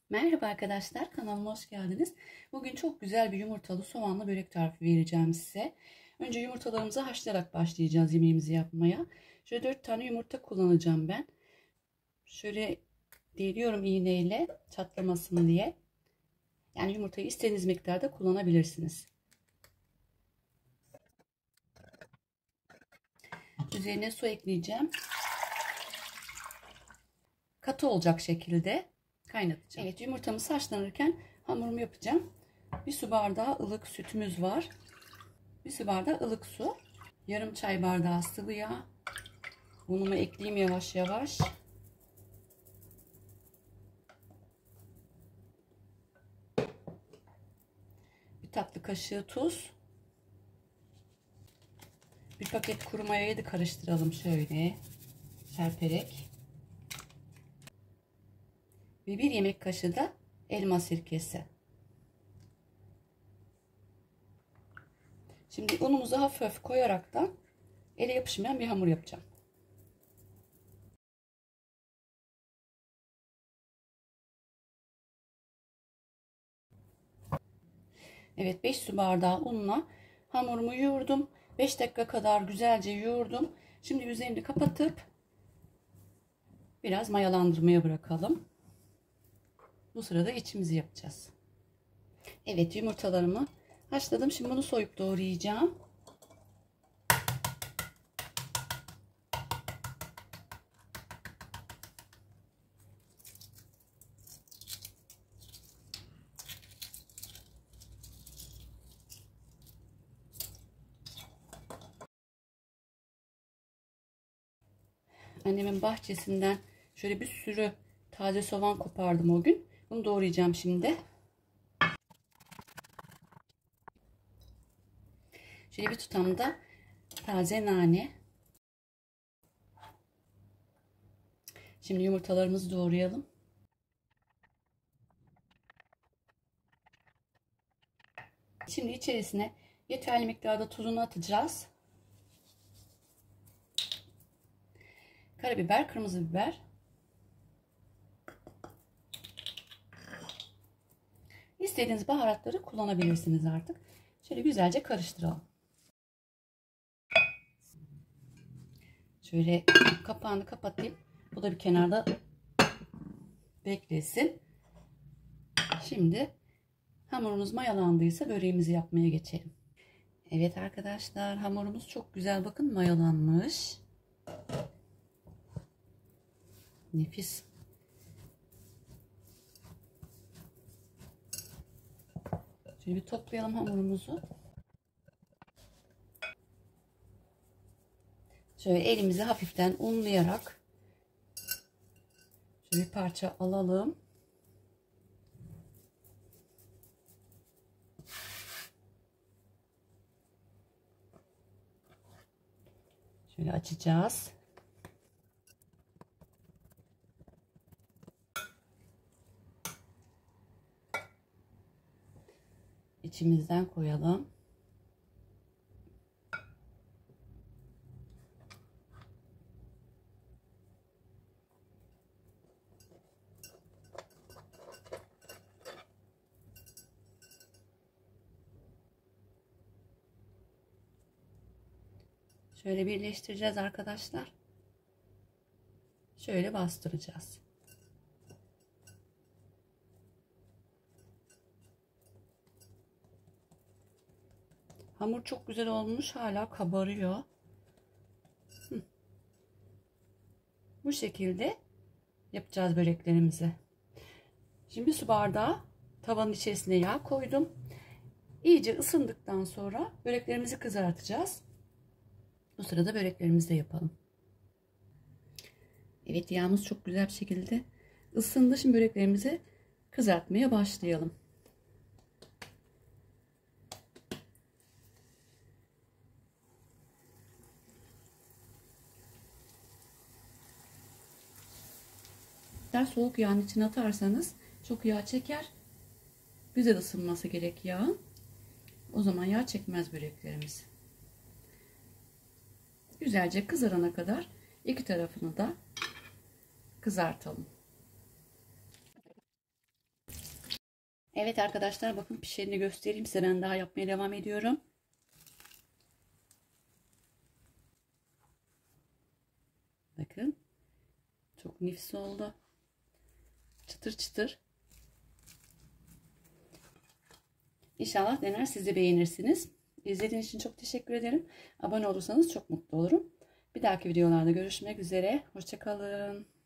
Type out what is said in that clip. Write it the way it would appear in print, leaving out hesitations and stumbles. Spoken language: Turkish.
Merhaba arkadaşlar, kanalıma hoş geldiniz. Bugün çok güzel bir yumurtalı soğanlı börek tarifi vereceğim size. Önce yumurtalarımızı haşlayarak başlayacağız yemeğimizi yapmaya. Şöyle 4 tane yumurta kullanacağım ben. Şöyle deliyorum iğneyle çatlamasın diye. Yani yumurtayı istediğiniz miktarda kullanabilirsiniz. Üzerine su ekleyeceğim. Katı olacak şekilde kaynatacağım. Evet, yumurtamız haşlanırken hamurumu yapacağım. Bir su bardağı ılık sütümüz var. Bir su bardağı ılık su. Yarım çay bardağı sıvı yağ. Unumu ekleyeyim yavaş yavaş. Bir tatlı kaşığı tuz. Bir paket kuru mayayı da karıştıralım şöyle serperek. Ve bir yemek kaşığı da elma sirkesi. Şimdi unumuzu hafif hafif koyaraktan ele yapışmayan bir hamur yapacağım. Evet, 5 su bardağı unla hamurumu yoğurdum. 5 dakika kadar güzelce yoğurdum. Şimdi üzerini kapatıp biraz mayalandırmaya bırakalım. Bu sırada içimizi yapacağız. Evet, yumurtalarımı haşladım. Şimdi bunu soyup doğrayacağım. Annemin bahçesinden şöyle bir sürü taze soğan kopardım o gün. Bunu doğrayacağım şimdi. Şöyle bir tutamda taze nane. Şimdi yumurtalarımızı doğrayalım. Şimdi içerisine yeterli miktarda tuzunu atacağız. Karabiber, kırmızı biber. İstediğiniz baharatları kullanabilirsiniz artık. Şöyle güzelce karıştıralım. Şöyle kapağını kapatayım. Bu da bir kenarda beklesin. Şimdi hamurumuz mayalandıysa böreğimizi yapmaya geçelim. Evet arkadaşlar, hamurumuz çok güzel, bakın mayalanmış. Nefis. Şöyle bir toplayalım hamurumuzu. Şöyle elimizi hafiften unlayarak şöyle bir parça alalım. Şöyle açacağız. İçimizden koyalım. Şöyle birleştireceğiz arkadaşlar. Şöyle bastıracağız. Hamur çok güzel olmuş, hala kabarıyor. Bu şekilde yapacağız böreklerimizi. Şimdi bir su bardağı tavanın içerisine yağ koydum. İyice ısındıktan sonra böreklerimizi kızartacağız. Bu sırada böreklerimizi de yapalım. Evet, yağımız çok güzel bir şekilde ısındı. Şimdi böreklerimizi kızartmaya başlayalım. Soğuk yağın içine atarsanız çok yağ çeker. Güzel ısınması gerek yağın. O zaman yağ çekmez böreklerimiz. Güzelce kızarana kadar iki tarafını da kızartalım. Evet arkadaşlar, bakın pişeni göstereyim size. Ben daha yapmaya devam ediyorum. Bakın. Çok nefis oldu. Çıtır çıtır. İnşallah dener, siz de beğenirsiniz. İzlediğiniz için çok teşekkür ederim. Abone olursanız çok mutlu olurum. Bir dahaki videolarda görüşmek üzere. Hoşça kalın.